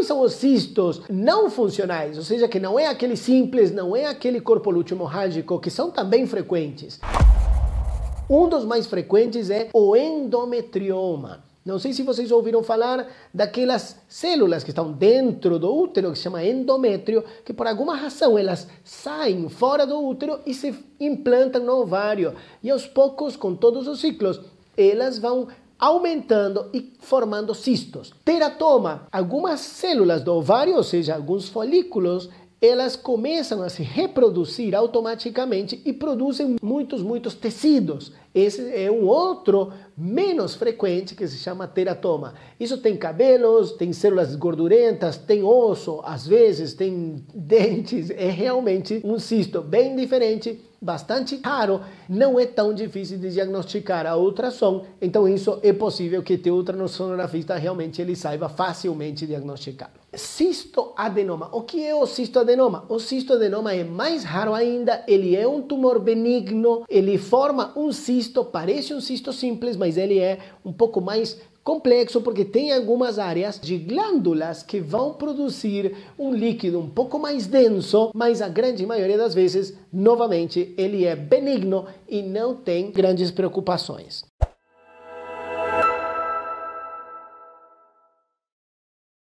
quais são os cistos não funcionais? Ou seja, que não é aquele simples, não é aquele corpo lúteo hemorrágico, que são também frequentes. Um dos mais frequentes é o endometrioma. Não sei se vocês ouviram falar daquelas células que estão dentro do útero, que se chama endométrio, que por alguma razão elas saem fora do útero e se implantam no ovário. E aos poucos, com todos os ciclos, elas vão aumentando e formando cistos. Teratoma, algumas células do ovário, ou seja, alguns folículos, elas começam a se reproduzir automaticamente e produzem muitos tecidos. Esse é um outro menos frequente que se chama teratoma. Isso tem cabelos, tem células gordurentas, tem osso, às vezes tem dentes. É realmente um cisto bem diferente, bastante raro. Não é tão difícil de diagnosticar a ultrassom. Então isso é possível que o ultrassonografista realmente ele saiba facilmente diagnosticar. Cistoadenoma. O que é o cistoadenoma? O cistoadenoma é mais raro ainda, ele é um tumor benigno, ele forma um cisto, parece um cisto simples, mas ele é um pouco mais complexo porque tem algumas áreas de glândulas que vão produzir um líquido um pouco mais denso, mas a grande maioria das vezes, novamente, ele é benigno e não tem grandes preocupações.